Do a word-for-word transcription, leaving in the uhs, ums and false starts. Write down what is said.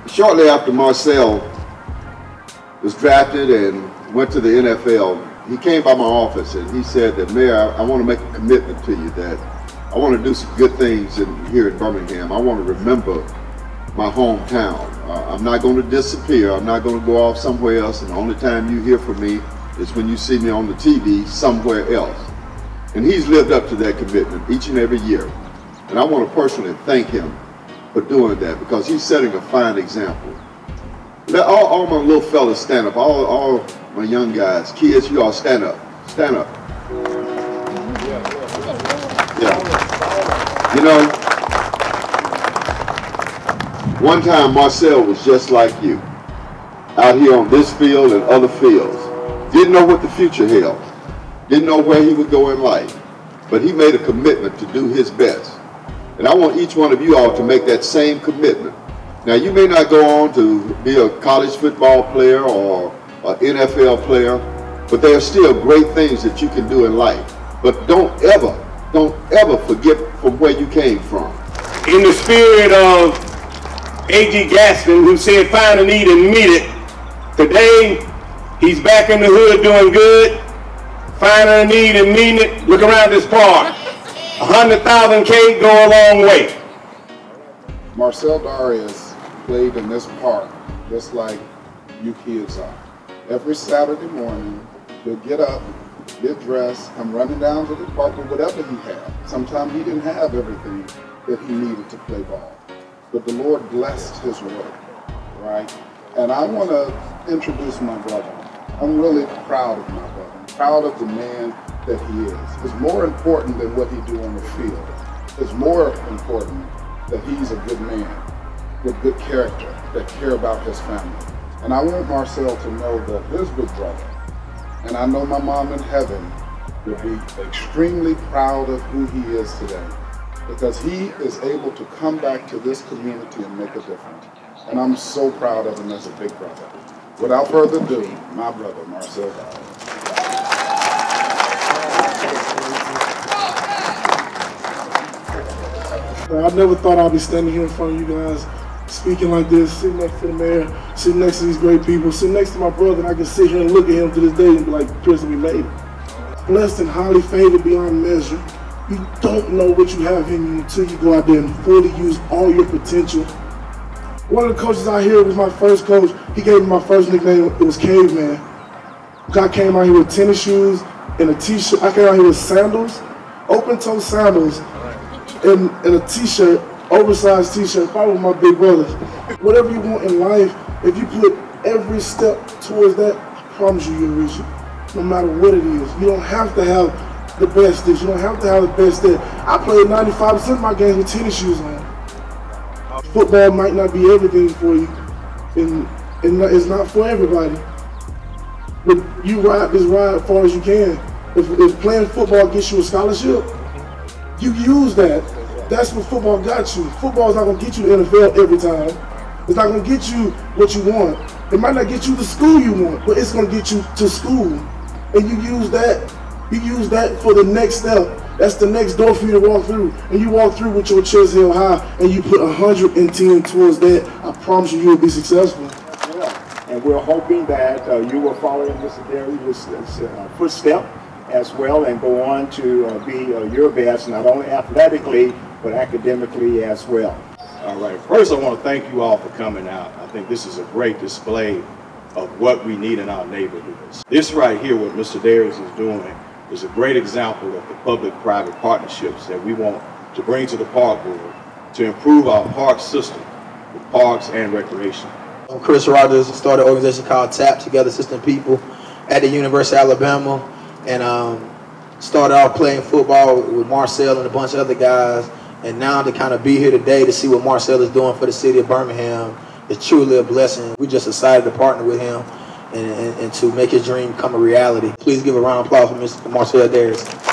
Shortly after Marcell was drafted and went to the N F L, he came by my office and he said that, Mayor, I, I want to make a commitment to you that I want to do some good things in, here in Birmingham. I want to remember my hometown. Uh, I'm not going to disappear. I'm not going to go off somewhere else, and the only time you hear from me is when you see me on the T V somewhere else. And he's lived up to that commitment each and every year. And I want to personally thank him for doing that, because he's setting a fine example. Let all, all my little fellas stand up, all, all my young guys, kids, you all stand up, stand up. Yeah. You know, one time Marcell was just like you, out here on this field and other fields. Didn't know what the future held, didn't know where he would go in life, but he made a commitment to do his best. And I want each one of you all to make that same commitment. Now, you may not go on to be a college football player or an N F L player, but there are still great things that you can do in life. But don't ever, don't ever forget from where you came from. In the spirit of A G Gaston, who said, find a need and meet it, today he's back in the hood doing good, finding a need and meeting it. Look around this park. A hundred thousand K go a long way. Marcell Dareus played in this park just like you kids are. Every Saturday morning, he'll get up, get dressed, come running down to the park with whatever he had. Sometimes he didn't have everything that he needed to play ball, but the Lord blessed his work, right? And I want to introduce my brother. I'm really proud of my brother. I'm proud of the man that he is. It's more important than what he do on the field. It's more important that he's a good man with good character, that care about his family. And I want Marcell to know that his big brother, and I know my mom in heaven, will be extremely proud of who he is today, because he is able to come back to this community and make a difference. And I'm so proud of him as a big brother. Without further ado, my brother, Marcell Dareus. I never thought I'd be standing here in front of you guys, speaking like this, sitting next to the mayor, sitting next to these great people, sitting next to my brother, and I can sit here and look at him to this day and be like, Chris, we made it. Blessed and highly favored beyond measure. You don't know what you have in you until you go out there and fully use all your potential. One of the coaches out here was my first coach. He gave me my first nickname. It was Caveman. I came out here with tennis shoes and a t-shirt. I came out here with sandals, open-toe sandals, and, and a t-shirt, oversized t-shirt, probably with my big brothers. Whatever you want in life, if you put every step towards that, I promise you you'll reach it, no matter what it is. You don't have to have the best this. You don't have to have the best that. I played ninety-five percent of my games with tennis shoes on. Football might not be everything for you, and, and it's not for everybody. But you ride this ride as far as you can. If, if playing football gets you a scholarship, you use that. That's what football got you. Football is not going to get you to the N F L every time. It's not going to get you what you want. It might not get you the school you want, but it's going to get you to school. And you use that. You use that for the next step. That's the next door for you to walk through. And you walk through with your chest held high, and you put one hundred ten towards that. I promise you, you'll be successful. Yeah. And we're hoping that uh, you will follow in Mister Dareus' uh, footstep as well, and go on to uh, be uh, your best, not only athletically, but academically as well. All right, first I want to thank you all for coming out. I think this is a great display of what we need in our neighborhoods. This right here, what Mister Dareus is doing, is a great example of the public-private partnerships that we want to bring to the park board to improve our park system with parks and recreation. I'm Chris Rogers, started an organization called TAP, Together Assisting People, at the University of Alabama, and um, started off playing football with Marcell and a bunch of other guys, and now to kind of be here today to see what Marcell is doing for the city of Birmingham is truly a blessing. We just decided to partner with him and, and, and to make his dream come a reality. Please give a round of applause for Mister Marcell Dareus.